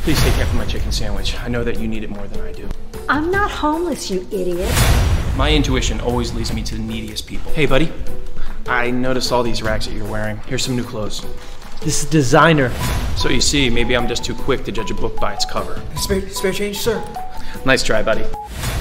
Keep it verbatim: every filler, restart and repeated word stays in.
Please take half of my chicken sandwich. I know that you need it more than I do. I'm not homeless, you idiot. My intuition always leads me to the neediest people. Hey, buddy. I noticed all these rags that you're wearing. Here's some new clothes. This is designer. So you see, maybe I'm just too quick to judge a book by its cover. Spare, spare change, sir. Nice try, buddy.